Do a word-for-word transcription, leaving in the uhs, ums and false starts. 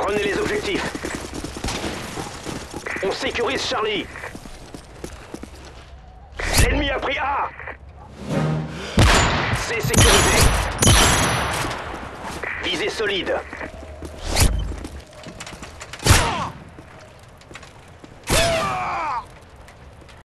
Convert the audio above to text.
Prenez les objectifs. On sécurise Charlie. L'ennemi a pris A. C'est sécurisé. Visée solide.